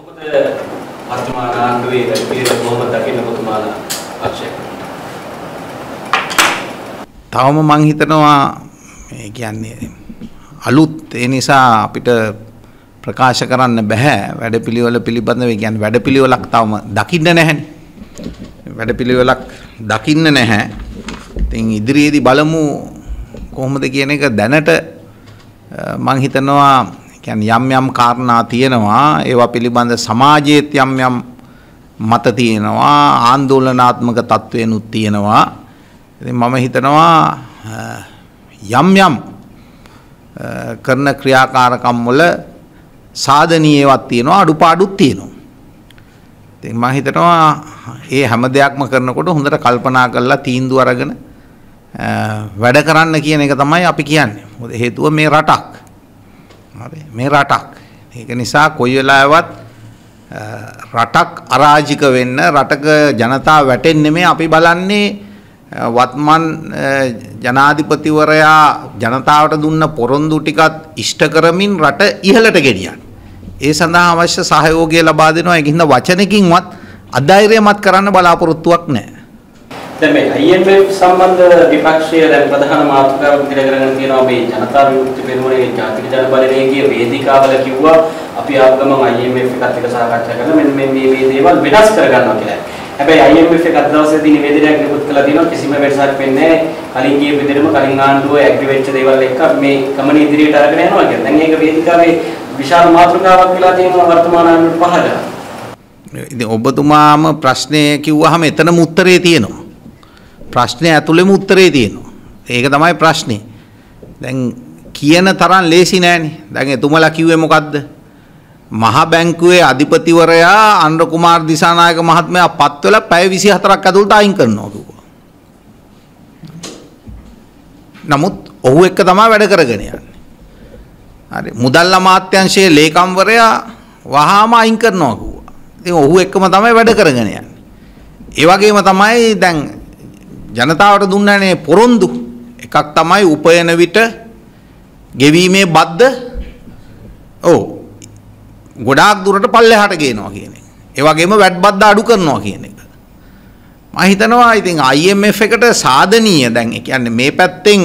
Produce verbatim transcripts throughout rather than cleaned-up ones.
කොහොමද වර්තමාන ආණ්ඩුවේ වැඩපිළිවෙල කොහොමද දකින්න පුතුමාලා පක්ෂය? තවම මං හිතනවා මේ කියන්නේ අලුත් ඒ නිසා අපිට ප්‍රකාශ කරන්න බෑ වැඩපිළිවෙල පිළිබඳව. ඒ කියන්නේ වැඩපිළිවෙලක් තවම දකින්න නැහැනේ. වැඩපිළිවෙලක් දකින්න නැහැ. ඉතින් ඉදිරියේදී බලමු කොහොමද කියන එක. දැනට මං හිතනවා කියන්නේ යම් යම් කාරණා තියෙනවා. ඒවා පිළිබඳ සමාජයේත් යම් යම් මත තියෙනවා. ආందోලනාත්මක තත්ත්වෙනුත් තියෙනවා. ඉතින් මම හිතනවා යම් යම් කරන ක්‍රියාකාරකම් වල සාධනීයවත් තියෙනවා, අඩුපාඩුත් තියෙනවා. ඉතින් මම හිතනවා මේ හැම දෙයක්ම කරනකොට හොඳට කල්පනා කරලා තීන්දුව අරගෙන වැඩ කරන්න කියන එක තමයි අපි කියන්නේ. මොකද හේතුව මේ රටක්. හරි මේ රටක්. ඒක නිසා කොයි වෙලාවෙවත් රටක් අරාජික වෙන්න, රටක ජනතාව වැටෙන්නේ මේ අපි බලන්නේ වත්මන් ජනාධිපතිවරයා ජනතාවට දුන්න පොරොන්දු ටිකත් ඉෂ්ට කරමින් රට ඉහළට ගෙනියන්න. ඒ සඳහා අවශ්‍ය සහයෝගය ලබා දෙනවා. ඒකින්ද වචනකින්වත් අධෛර්යමත් කරන්න බලාපොරොත්තුවක් නැහැ. දැන් මේ I M F සම්බන්ධ විපක්ෂයේ දැන් ප්‍රධාන මාතෘකාවක් විදිහට කරගෙන තියෙනවා මේ ජනතා විමුක්ති පෙරමුණේ ජාතික ජන බලවේගයේ වේදිකාවල කිව්වා අපි ආගමම I M F එකත් එක්ක සාකච්ඡා කරලා මෙන්න මේ මේ දේවල් වෙනස් කර ගන්නවා කියලා. හැබැයි I M F එක අද දවසේදී නිවේදනයක් නිකුත් කළා තියෙනවා. කිසිම වෙනසක් වෙන්නේ නැහැ. කලින් ගිය විදිහටම කලින් ආණ්ඩුව ඇග්‍රි වෙච්ච දේවල් එක්ක මේ ගමන ඉදිරියට අරගෙන යනවා කියලා. දැන් මේක වේදිකාවේ විශාල මාතෘකාවක් වෙලා තියෙනවා වර්තමාන ආණ්ඩුවට පහළ. ඉතින් ඔබතුමාම ප්‍රශ්නේ කිව්වහම එතනම උත්තරේ තියෙනවා. ප්‍රශ්නේ ඇතුළෙම උත්තරේ තියෙනවා. ඒක තමයි ප්‍රශ්නේ. දැන් කියන තරම් ලේසි නෑනේ. දැන් එතුමලා කිව්වේ මොකද්ද? මහා බැංකුවේ අධිපතිවරයා අනුර කුමාර දිසානායක මහත්මයා පත් වෙලා පැය විසිහතරක් ඇතුළත අයින් කරනවා කිව්වා. නමුත් ඔහු එක්ක තමයි වැඩ කරගෙන යන්නේ. හරි මුදල් අමාත්‍යාංශයේ ලේකම්වරයා වහාම අයින් කරනවා කිව්වා. ඉතින් ඔහු එක්කම තමයි වැඩ කරගෙන යන්නේ. ඒ වගේම තමයි දැන් ජනතාවට දුන්නනේ පොරොන්දු එකක් තමයි උපයන විට ගෙවීමේ බද්ද ඔව් ගොඩාක් දුරට පල්ලෙහාට ගේනවා කියන එක. ඒ වගේම වැට් බද්ද අඩු කරනවා කියන එක. මම හිතනවා ඉතින් I M F එකට සාධනීය දැන් ඒ කියන්නේ මේ පැත්තෙන්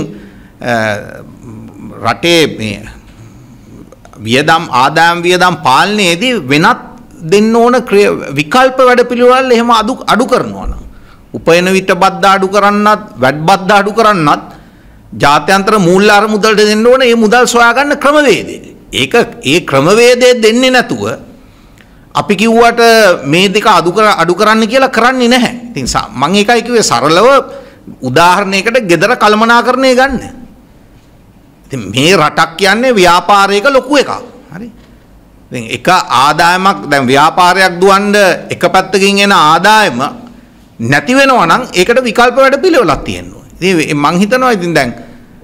රටේ මේ වියදම් ආදායම් වියදම් පාලනයේදී වෙනත් දෙන්න ඕන විකල්ප වැඩපිළිවෙළ එහෙම අඩු අඩු කරනවා නම් උපයන විට බද්ද අඩු කරන්නත් වැට් බද්ද අඩු කරන්නත් ජාත්‍යන්තර මූල්‍ය අරමුදලට දෙන්න ඕන මේ මුදල් සොයා ගන්න ක්‍රමවේදය. ඒක ඒ ක්‍රමවේදය දෙන්නේ නැතුව අපි කිව්වට මේ දෙක අඩු කර අඩු කරන්න කියලා කරන්නේ නැහැ. ඉතින් මම ඒකයි කිව්වේ සරලව උදාහරණයකට gedara කළමනාකරණය ගන්න. ඉතින් මේ රටක් කියන්නේ ව්‍යාපාරයක ලොකු එකක්. හරි. දැන් එක ආදායමක් දැන් ව්‍යාපාරයක් දුවන්න එක පැත්තකින් එන ආදායම නැති වෙනවා නම් ඒකට විකල්ප වැඩ පිළිවෙලක් තියෙනවා. ඉතින් මම හිතනවා ඉතින් දැන්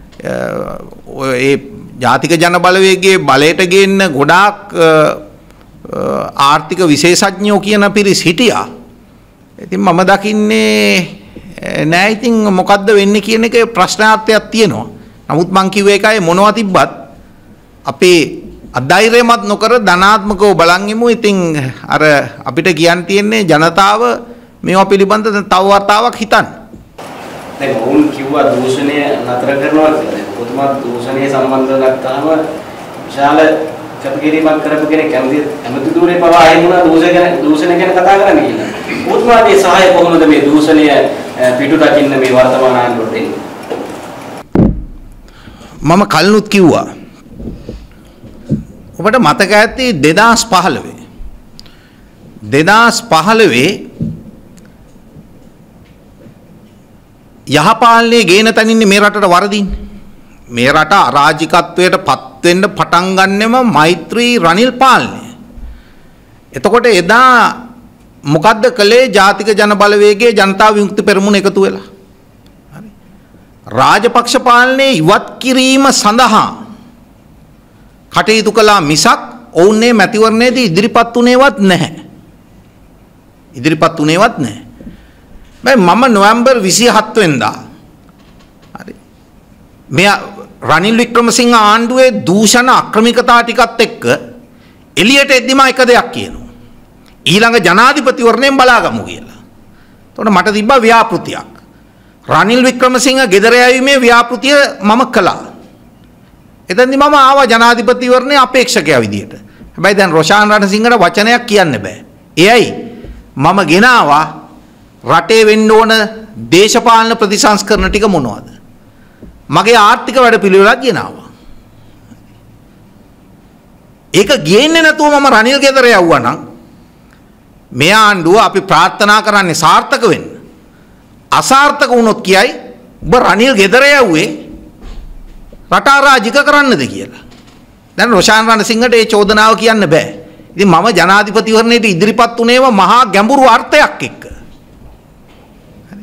ඒ ජාතික ජන බලවේගයේ බලයට ගේන්න ගොඩාක් ආර්ථික විශේෂඥයෝ කියන පිරිස් හිටියා. ඉතින් මම දකින්නේ නෑ ඉතින් මොකද්ද වෙන්නේ කියන එකේ ප්‍රශ්නාර්ථයක් තියෙනවා. නමුත් මං කිව්ව එකයි මොනවා තිබ්බත් අපේ අධෛර්යමත් නොකර ධනාත්මකව බලන් ඉමු. ඉතින් අර අපිට කියන්න තියෙන්නේ ජනතාව මේවා පිළිබඳ තව වතාවක් හිතන්න. දැන් ඔවුන් කිව්වා දූෂණය නතර කරනවා කියලා. පොතුමත් දූෂණය සම්බන්ධව ගත්තාම විශාල කැපකිරීමක් කරපු කෙනෙක් කැමති ඇමති ධූරේ පවා ආයෙමුණා දූෂණ ගැන දූෂණ ගැන කතා කරන්න කියලා. පොතුමාගේ සහාය කොහොමද මේ දූෂණය පිටු දකින්න මේ වර්තමාන ආණ්ඩුවට එන්නේ? මම කලිනුත් කිව්වා. ඔබට මතක ඇති දෙදාස් පහළොව දෙදාස් පහළොව යහපාලනයේ ගේන තැනින්නේ මේ රටට වරදින්නේ. මේ රට අරාජිකත්වයට පත් වෙන්න පටන් ගන්නෙම මෛත්‍රී රනිල් පාලනය. එතකොට එදා මොකද්ද කළේ ජාතික ජන බලවේගයේ ජනතා විමුක්ති පෙරමුණ එකතු වෙලා. හරි. රාජපක්ෂ පාලනයේ ඉවත් කිරීම සඳහා කටයුතු කළා මිසක් ඔවුන්නේ මැතිවරණයේදී ඉදිරිපත් උනේවත් නැහැ. ඉදිරිපත් උනේවත් නැහැ. මම නොවැම්බර් විසිහත වෙනිදා හරි මෙයා රනිල් වික්‍රමසිංහ ආණ්ඩුවේ දූෂණ අක්‍රමිකතා ටිකත් එක්ක එළියට එද්දිම එක දෙයක් කියනවා. ඊළඟ ජනාධිපතිවරණයෙන් බලාගමු කියලා. එතකොට මට තිබ්බා ව්‍යාපෘතියක්. රනිල් වික්‍රමසිංහ ගෙදර යෑමේ ව්‍යාපෘතිය මම කළා. එතෙන්දි මම ආවා ජනාධිපතිවරණයේ අපේක්ෂකයා විදියට. හැබැයි දැන් රොෂාන් රණසිංහට වචනයක් කියන්න බෑ. එයයි මම ගෙනාවා රටේ වෙන්න ඕන දේශපාලන ප්‍රතිසංස්කරණ ටික මොනවද? මගේ ආර්ථික වැඩපිළිවෙලක් ගෙනාවා. ඒක ගේන්නේ නැතුව මම රනිල් ගෙදර යවුවා නම් මේ ආණ්ඩුව අපි ප්‍රාර්ථනා කරන්නේ සාර්ථක වෙන්න. අසාර්ථක වුණොත් කියයි ඔබ රනිල් ගෙදර යවුවේ රට අරාජික කරන්නද කියලා. දැන් රොෂාන් රණසිංහට ඒ චෝදනාව කියන්න බෑ. ඉතින් මම ජනාධිපතිවරණයට ඉදිරිපත් වුණේම මහා ගැඹුරු අර්ථයක් එක්ක. හරි.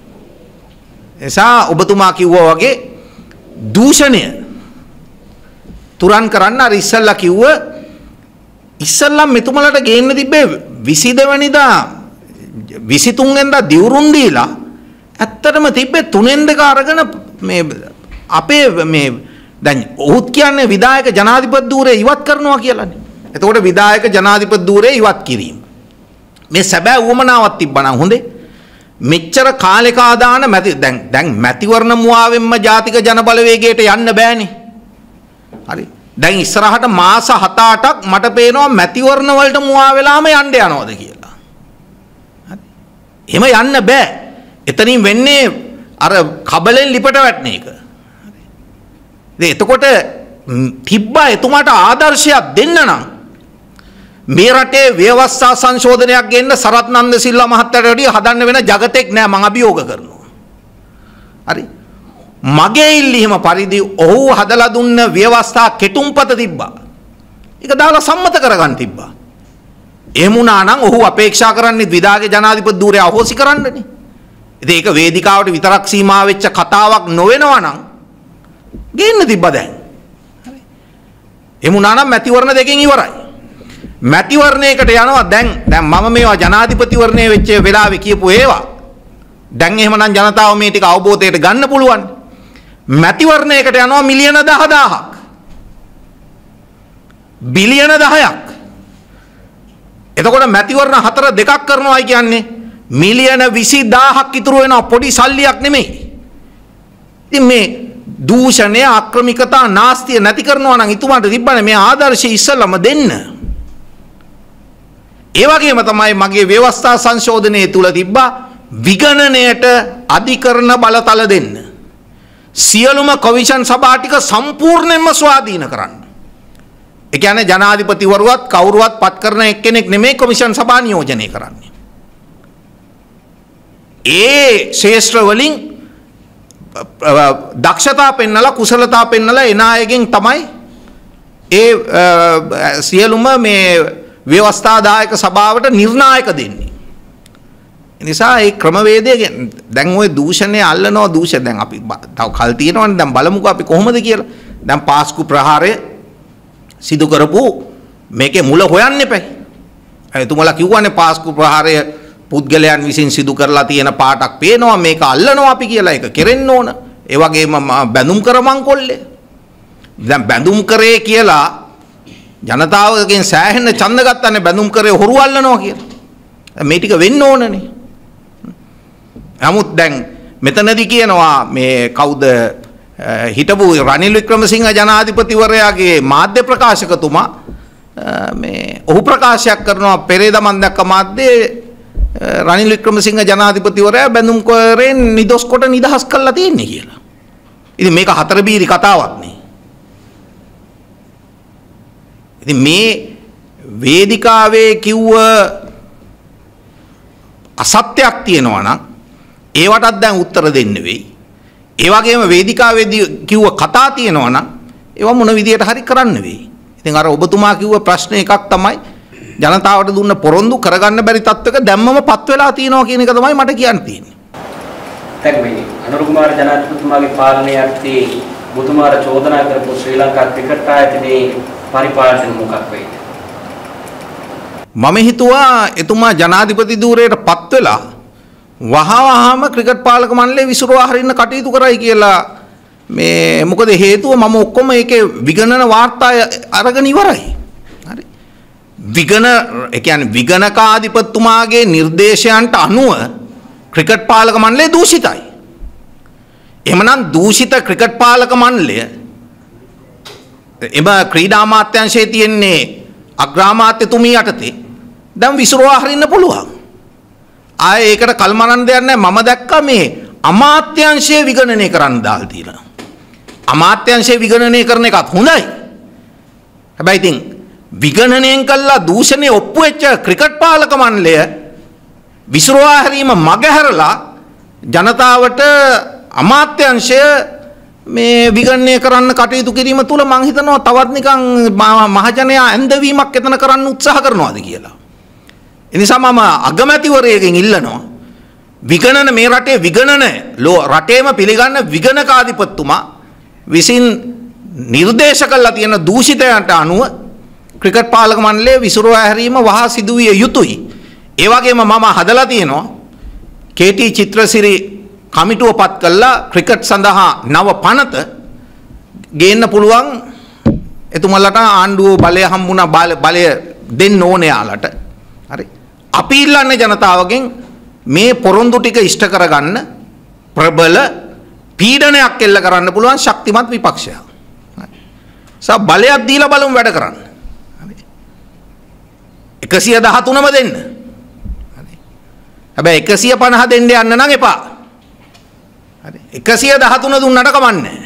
එසා ඔබතුමා කිව්වා වගේ දූෂණය තුරන් කරන්න අර ඉස්සල්ලා කිව්ව ඉස්සල්ලා මෙතුමලට ගේන්න තිබ්බේ විසිදෙනි වෙනිදා විසිතුන් වෙනිදා දිවුරුම් දීලා ඇත්තටම තිබ්බේ තුනෙන් දෙක අරගෙන මේ අපේ මේ දැන් ඔහුත් කියන්නේ විධායක ජනාධිපති ධූරය ඉවත් කරනවා කියලානේ. එතකොට විධායක ජනාධිපති ධූරය ඉවත් කිරීම. මේ සැබෑ උවමනාවක් තිබ්බනම් හොඳේ. මෙච්චර කාලෙක ආදාන මැති දැන් දැන් මැතිවරණ මුවාවෙන්ම ජාතික ජනබලවේගයට යන්න බෑනේ. හරි. දැන් ඉස්සරහට මාස හත අටක් මට පේනවා මැතිවරණ වලට මුවා වෙලාම යන්න යනවද කියලා. හරි. එහෙම යන්න බෑ. එතනින් වෙන්නේ අර කබලෙන් ලිපට වැටෙන එක. හරි. එතකොට තිබ්බා එතුමාට ආදර්ශයක් දෙන්න නම් මේ රටේ ව්‍යවස්ථා සංශෝධනයක් ගෙන්න සරත් නන්දසිල්වා මහත්තයාට වැඩිය හදන්න වෙන జగතෙක් නෑ මම අභියෝග කරනවා. හරි. මගේ ඉල්ලීම පරිදි ඔහු හදලා දුන්න ව්‍යවස්ථා කෙටුම්පත තිබ්බා. ඒක දාලා සම්මත කරගන්න තිබ්බා. එහෙම වුණා නම් ඔහු අපේක්ෂා කරන්නේ විධායක ජනාධිපති ධූරය අහෝසි කරන්නනේ. ඉතින් ඒක වේදිකාවට විතරක් සීමා වෙච්ච කතාවක් නොවෙනවා නම් ගේන්න තිබ්බා දැන්. හරි. එහෙම වුණා නම් මැතිවරණ දෙකෙන් ඉවරයි. මැතිවරණයකට යනවා දැන් දැන් මම මේවා ජනාධිපතිවරණයේ වෙච්ච වෙලාවේ කියපු ඒවා දැන් එහෙමනම් ජනතාව මේ ටික අවබෝධයට ගන්න පුළුවන්. මැතිවරණයකට යනවා මිලියන දහදාහක් බිලියන දහයක්. එතකොට මැතිවරණ හතර දෙකක් කරනවායි කියන්නේ මිලියන විසිදාහක් ඉතුරු වෙනවා. පොඩි සල්ලියක් නෙමෙයි. ඉතින් මේ දූෂණය ආක්‍රමිකතා නාස්තිය නැති කරනවා නම් ඉතුමාට තිබ්බනේ මේ ආදර්ශය ඉස්සලම දෙන්න. ඒ වගේම තමයි මගේ ව්‍යවස්ථා සංශෝධනයේ තුල තිබ්බා විගණනයට අධිකරණ බලතල දෙන්න. සියලුම කොමිෂන් සභා ටික සම්පූර්ණයෙන්ම ස්වාධීන කරන්න. ඒ කියන්නේ ජනාධිපතිවරුවත් කවුරුවත් පත් කරන එක්කෙනෙක් නෙමෙයි කොමිෂන් සභා නියෝජනය කරන්නේ. ඒ ශේෂ්ත්‍ර වලින් දක්ෂතා පෙන්නලා කුසලතා පෙන්නලා එන අයගෙන් තමයි ඒ සියලුම මේ ව්‍යවස්ථාදායක සභාවට නිර්ණායක දෙන්නේ. නිසා ඒ ක්‍රමවේදය දැන් ওই දූෂණය අල්ලනවා දූෂණ දැන් අපි තව කල් තියෙනවනේ දැන් බලමුකෝ අපි කොහොමද කියලා. දැන් පාස්කු ප්‍රහාරය සිදු කරපු මේකේ මුල හොයන්න එපයි. එතුමලා කිව්වනේ පාස්කු ප්‍රහාරය පුද්ගලයන් විසින් සිදු කරලා තියෙන පාටක් පේනවා මේක අල්ලනවා අපි කියලා ඒක කෙරෙන්න ඕන. ඒ වගේම බැඳුම් කර මංකොල්ලේ. දැන් බැඳුම් කරේ කියලා ජනතාවගෙන් සෑහෙන ඡන්ද ගන්නනේ බැඳුම් කරේ හොරු අල්ලනවා කියලා. මේ ටික වෙන්න ඕනනේ. නමුත් දැන් මෙතනදී කියනවා මේ කවුද හිටපු රනිල් වික්‍රමසිංහ ජනාධිපතිවරයාගේ මාධ්‍ය ප්‍රකාශකතුමා මේ ඔහු ප්‍රකාශයක් කරනවා පෙරේද මන් දැක්ක මාධ්‍යයේ රනිල් වික්‍රමසිංහ ජනාධිපතිවරයා බැඳුම් කරෙන් නිදොස් කොට නිදහස් කළා තියෙන්නේ කියලා. ඉතින් මේක හතර බීරි කතාවක් නේ. ඉතින් මේ වේදිකාවේ කිව්ව අසත්‍යයක් තියෙනවා නම් ඒවටත් දැන් උත්තර දෙන්න වෙයි. ඒ වගේම වේදිකාවේදී කිව්ව කතා තියෙනවා නම් ඒවා මොන විදියට හරි කරන්න වෙයි. ඉතින් අර ඔබතුමා කිව්ව ප්‍රශ්න එකක් තමයි ජනතාවට දුන්න පොරොන්දු කරගන්න බැරි තත්වයක දැම්මම පත් වෙලා තියෙනවා කියන එක තමයි මට කියන්න තියෙන්නේ. දැන් මේ අනුර කුමාර ජනාධිපතිතුමාගේ පාලනයේ යටතේ ඔබතුමාට චෝදනා කරපු ශ්‍රී ලංකා ක්‍රිකට් ආයතනයේ පරිපාලන මොකක් වෙයිද? මම හිතුවා එතුමා ජනාධිපති ධූරයට පත් වෙලා වහවහම ක්‍රිකට් පාලක මණ්ඩලය විසිරුවා හරින්න කටයුතු කරයි කියලා. මේ මොකද හේතුව මම ඔක්කොම ඒකේ විගණන වාර්තා අරගෙන ඉවරයි. හරි. විගණ ඒ කියන්නේ විගණකාධිපතිතුමාගේ නිර්දේශයන්ට අනුව ක්‍රිකට් පාලක මණ්ඩලය දූෂිතයි. එහෙමනම් දූෂිත ක්‍රිකට් පාලක මණ්ඩලය එම ක්‍රීඩා අමාත්‍යාංශයේ තියෙන්නේ අග්‍රාමාත්‍යතුමිය යටතේ දැන් විසිරුවා හරින්න පුළුවන්. ආයේ ඒකට කල්මරන්න දෙයක් නැහැ. මම දැක්කා මේ අමාත්‍යාංශයේ විගණනය කරන්න දාලා තියෙනවා. අමාත්‍යාංශයේ විගණනය කරන එකත් හොඳයි. හැබැයි ඉතින් විගණනයෙන් කළා දූෂණය ඔප්පු වෙච්ච ක්‍රිකට් පාලක මණ්ඩලය විසිරුවා හැරීම මගහැරලා ජනතාවට අමාත්‍යාංශය මේ විගණනය කරන්න කටයුතු කිරීම තුල මම හිතනවා තවත් නිකන් මහජනයා ඇඳවීමක් එතන කරන්න උත්සාහ කරනවාද කියලා. ඒ නිසා මම අගමැතිවරයෙක්ගෙන් ඉල්ලනවා විගණන මේ රටේ විගණන රටේම පිළිගන්න විගණකාධිපතිතුමා විසින් නිර්දේශ කළා තියෙන දූෂිතයන්ට අනුව ක්‍රිකට් පාලක මණ්ඩලයේ විසිරුවා හැරීම වහා සිදු විය යුතුයි. ඒ වගේම මම හදලා තියෙනවා කේ.ටී. චිත්‍රසිරි කමිටුව පත් කළා ක්‍රිකට් සඳහා නව පනත ගේන්න පුළුවන් එතුමලට ආණ්ඩුව බලය හම්බුණා බලය දෙන්න ඕනේ යාලට. හරි. අපි ඉල්ලන්නේ ජනතාවගෙන් මේ පොරොන්දු ටික ඉෂ්ට කරගන්න ප්‍රබල පීඩනයක් එල්ල කරන්න පුළුවන් ශක්තිමත් විපක්ෂයක්. හරි. සා බලයක් දීලා බලමු වැඩ කරන්න. හරි. එකසිය දහතුනම දෙන්න. හරි. හැබැයි එකසිය පනහ දෙන්න යන්න නම් එපා. හරි. එකසිය දහතුන දුන්නට කමන්නේ.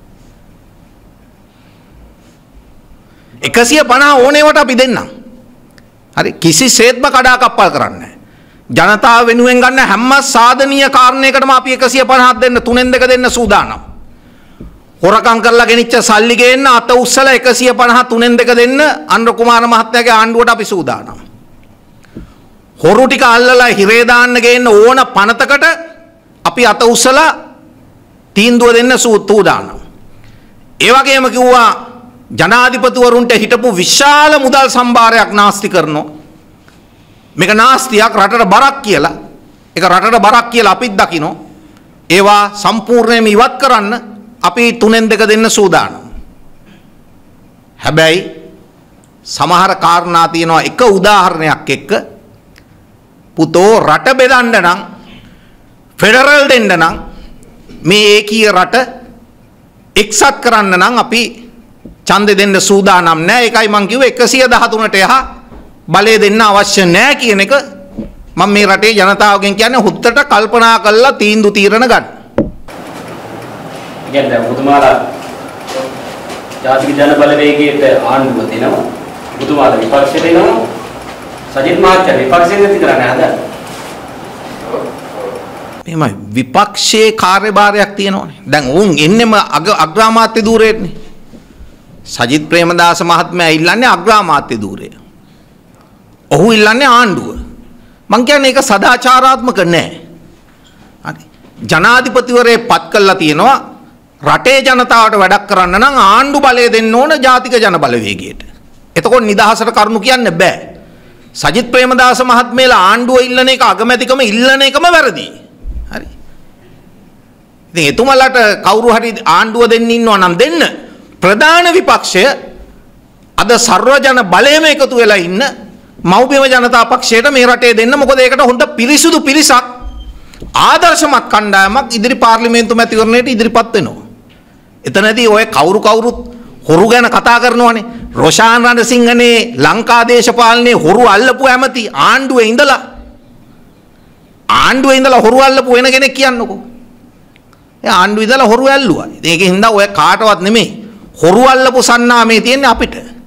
එකසිය පනහ ඕනේවට අපි දෙන්නම්. හරි. කිසිසේත්ම කඩාකප්පල් කරන්නේ නැහැ. ජනතාව වෙනුවෙන් ගන්න හැම සාධනීය කාරණයකටම අපි එකසිය පනහක් දෙන්න තුනෙන් දෙක දෙන්න සූදානම්. හොරකම් කරලා ගෙනිච්ච සල්ලි ගේන්න අත උස්සලා එකසිය පනහ තුනෙන් දෙක දෙන්න අනුර කුමාර මහත්තයාගේ ආණ්ඩුවට අපි සූදානම්. හොරු ටික අල්ලලා හිරේ දාන්න ගේන්න ඕන පනතකට අපි අත උස්සලා තීන්දුව දෙන්න සූදානම්. ඒ වගේම කිව්වා ජනාධිපතිවරුන්ට හිටපු විශාල මුදල් සම්භාරයක් නාස්ති කරනවා. මේක නාස්තියක් රටට බරක් කියලා. ඒක රටට බරක් කියලා අපිත් දකිනවා. ඒවා සම්පූර්ණයෙන්ම ඉවත් කරන්න අපි තුනෙන් දෙක දෙන්න සූදානම්. හැබැයි සමහර කාරණා තියෙනවා එක උදාහරණයක් එක්ක පුතෝ රට බෙදන්න නම් ෆෙඩරල් දෙන්න නම් මේ ඒකීය රට එක්සත් කරන්න නම් අපි ඡන්දෙ දෙන්න සූදානම් නැහැ. ඒකයි මම කිව්වේ එකසිය දහතුනට එහා බලය දෙන්න අවශ්‍ය නැහැ කියන එක මම මේ රටේ ජනතාවගෙන් කියන්නේ හුත්තට කල්පනා කරලා තීන්දුව తీරන ගන්න. කියන්නේ දැන් මුතුමාලා ජාතික ජන බලවේගයට ආණ්ඩුව දෙනවා. මුතුමාලා විපක්ෂයට දෙනවා. සජිත් මහත්තයා විපක්ෂයෙන් නැති කරන්නේ හදන්නේ. එහෙමයි විපක්ෂයේ කාර්යභාරයක් තියෙනවනේ. දැන් උන් එන්නෙම අග්‍රාමාත්‍ය ධූරයේනේ. සජිත් ප්‍රේමදාස මහත්මයා ඉල්ලන්නේ අග්‍රාමාත්‍ය ධූරය. ඔහු ඉල්ලන්නේ ආණ්ඩුව. මං කියන්නේ ඒක සදාචාරාත්මක නෑ. හරි. ජනාධිපතිවරේ පත් කළා තියෙනවා රටේ ජනතාවට වැඩක් කරන්න නම් ආණ්ඩු බලය දෙන්න ඕන ජාතික ජන බලවේගයට. එතකොට නිදහසට කරුණු කියන්න බෑ. සජිත් ප්‍රේමදාස මහත්මයාලා ආණ්ඩුව ඉල්ලන එක අගමැතිකම ඉල්ලන එකම වැරදි. හරි. ඉතින් එතුමලට කවුරු හරි ආණ්ඩුව දෙන්න ඉන්නවා නම් දෙන්න. ප්‍රධාන විපක්ෂය අද සර්වජන බලයම එකතු වෙලා ඉන්න මව්බිම ජනතා පක්ෂයට මේ රටේ දෙන්න. මොකද ඒකට හොඳ පිරිසුදු පිරිසක් ආදර්ශමත් කණ්ඩායමක් ඉදිරි පාර්ලිමේන්තු මැතිවරණයට ඉදිරිපත් වෙනවා. එතනදී ඔය කවුරු කවුරුත් හොරු ගැන කතා කරනවානේ. රොෂාන් රණසිංහනේ ලංකා දේශපාලනේ හොරු අල්ලපු ඇමති ආණ්ඩුවේ ඉඳලා ආණ්ඩුවේ ඉඳලා හොරු අල්ලපු වෙන කෙනෙක් කියන්නකෝ. ඒ ආණ්ඩුවේ ඉඳලා හොරු ඇල්ලුවා. ඒකෙන් හින්දා ඔය කාටවත් නෙමෙයි හොරු අල්ලපු සන්නාමේ තියෙන්නේ අපිට.